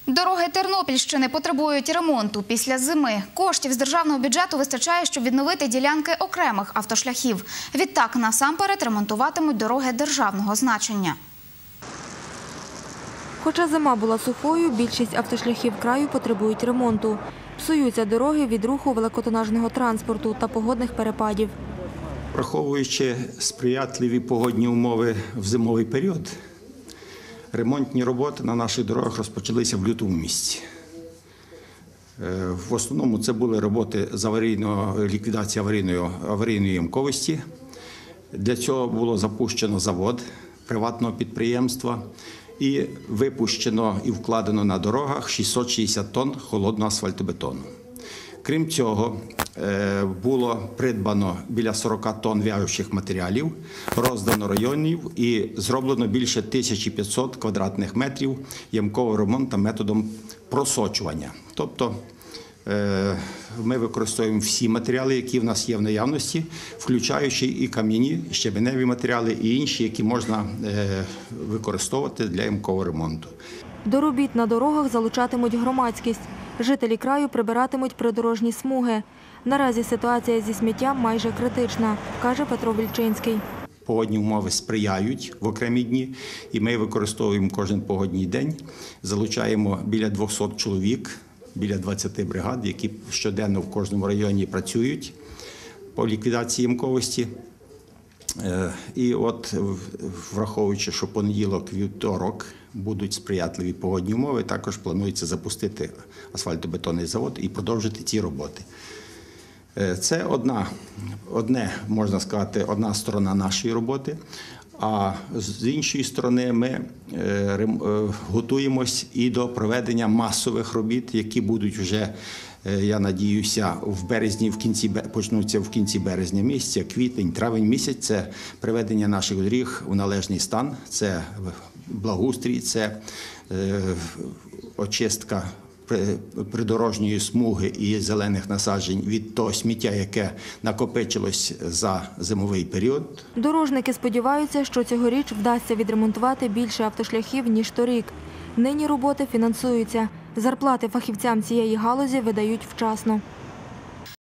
Дороги Тернопільщини потребують ремонту після зими. Коштів з державного бюджету вистачає, щоб відновити ділянки окремих автошляхів. Відтак, насамперед ремонтуватимуть дороги державного значення. Хоча зима була сухою, більшість автошляхів краю потребують ремонту. Псуються дороги від руху великотонажного транспорту та погодних перепадів. Враховуючи сприятливі погодні умови в зимовий період, ремонтні роботи на наших дорогах розпочалися в лютому місяці. В основному це були роботи з ліквідації аварійної ямковості. Для цього було запущено завод приватного підприємства і випущено і вкладено на дорогах 660 тонн холодного асфальтобетону. Крім цього, було придбано біля 40 тонн в'яжучих матеріалів, роздано районів і зроблено більше 1500 квадратних метрів ямкового ремонту методом просочування. Тобто ми використовуємо всі матеріали, які в нас є в наявності, включаючи і кам'яні, щебеневі матеріали, і інші, які можна використовувати для ямкового ремонту. До робіт на дорогах залучатимуть громадськість. Жителі краю прибиратимуть придорожні смуги. Наразі ситуація зі сміттям майже критична, каже Петро Вільчинський. Погодні умови сприяють в окремі дні, і ми використовуємо кожен погодній день. Залучаємо біля 200 чоловік, біля 20 бригад, які щоденно в кожному районі працюють по ліквідації ямковості. І от, враховуючи, що понеділок, вівторок будуть сприятливі погодні умови, також планується запустити асфальтобетонний завод і продовжити ці роботи. Це можна сказати, одна сторона нашої роботи, а з іншої сторони ми готуємось і до проведення масових робіт, які будуть вже, я надіюся, почнуться в кінці березня місяця, квітень, травень місяць. Це приведення наших доріг у належний стан, це благоустрій, це очистка придорожньої смуги і зелених насаджень від того сміття, яке накопичилось за зимовий період. Дорожники сподіваються, що цьогоріч вдасться відремонтувати більше автошляхів, ніж торік. Нині роботи фінансуються. Зарплати фахівцям цієї галузі видають вчасно.